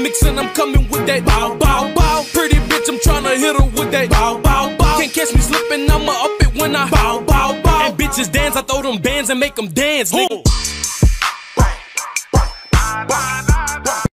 remix and I'm coming with that bow, bow, bow. Pretty bitch, I'm tryna hit her with that bow, bow, bow. Can't catch me slipping, I'ma up it when I bow, bow, bow. And bitches dance, I throw them bands and make them dance, nigga.